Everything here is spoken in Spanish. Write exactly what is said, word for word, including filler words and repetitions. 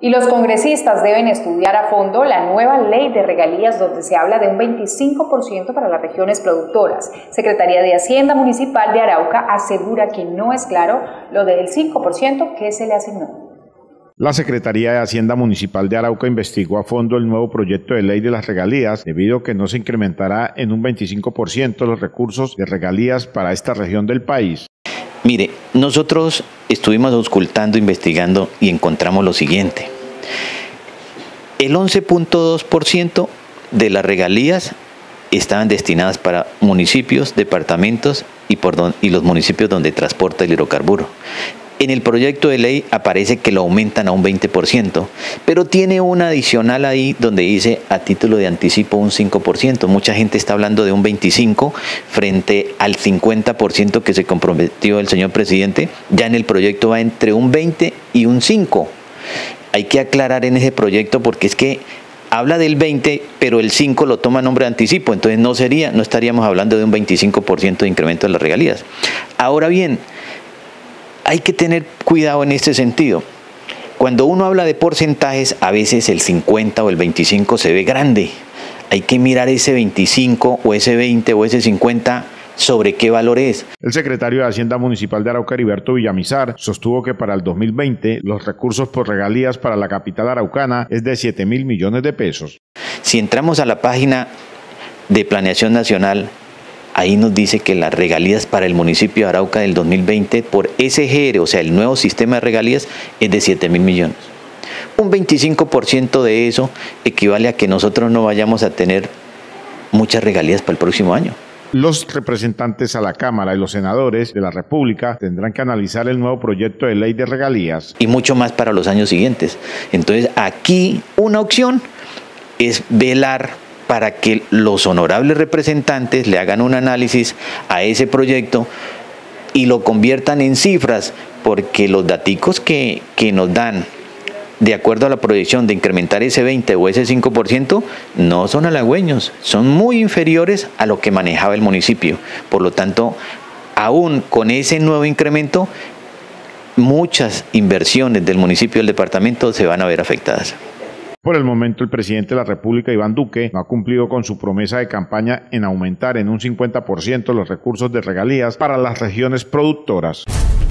Y los congresistas deben estudiar a fondo la nueva ley de regalías donde se habla de un veinticinco por ciento para las regiones productoras. Secretaría de Hacienda Municipal de Arauca asegura que no es claro lo del cinco por ciento que se le asignó. La Secretaría de Hacienda Municipal de Arauca investigó a fondo el nuevo proyecto de ley de las regalías, debido a que no se incrementará en un veinticinco por ciento los recursos de regalías para esta región del país. Mire, nosotros estuvimos auscultando, investigando y encontramos lo siguiente. El once punto dos por ciento de las regalías estaban destinadas para municipios, departamentos y, por don, y los municipios donde transporta el hidrocarburo. En el proyecto de ley aparece que lo aumentan a un veinte por ciento, pero tiene una adicional ahí donde dice a título de anticipo un cinco por ciento. Mucha gente está hablando de un veinticinco por ciento frente al cincuenta por ciento que se comprometió el señor presidente. Ya en el proyecto va entre un veinte y un cinco por ciento. Hay que aclarar en ese proyecto porque es que habla del veinte, pero el cinco lo toma a nombre de anticipo, entonces no sería, no estaríamos hablando de un veinticinco por ciento de incremento de las regalías. Ahora bien, hay que tener cuidado en este sentido. Cuando uno habla de porcentajes, a veces el cincuenta o el veinticinco se ve grande. Hay que mirar ese veinticinco o ese veinte o ese cincuenta sobre qué valor es. El secretario de Hacienda Municipal de Arauca, Heriberto Villamizar, sostuvo que para el dos mil veinte los recursos por regalías para la capital araucana es de siete mil millones de pesos. Si entramos a la página de Planeación Nacional, ahí nos dice que las regalías para el municipio de Arauca del dos mil veinte por S G R, o sea, el nuevo sistema de regalías, es de siete mil millones. Un veinticinco por ciento de eso equivale a que nosotros no vayamos a tener muchas regalías para el próximo año. Los representantes a la Cámara y los senadores de la República tendrán que analizar el nuevo proyecto de ley de regalías. Y mucho más para los años siguientes. Entonces, aquí una opción es velar para que los honorables representantes le hagan un análisis a ese proyecto y lo conviertan en cifras, porque los daticos que, que nos dan, de acuerdo a la proyección de incrementar ese veinte o ese cinco por ciento, no son halagüeños, son muy inferiores a lo que manejaba el municipio. Por lo tanto, aún con ese nuevo incremento, muchas inversiones del municipio y del departamento se van a ver afectadas. Por el momento, el presidente de la República, Iván Duque, no ha cumplido con su promesa de campaña en aumentar en un cincuenta por ciento los recursos de regalías para las regiones productoras.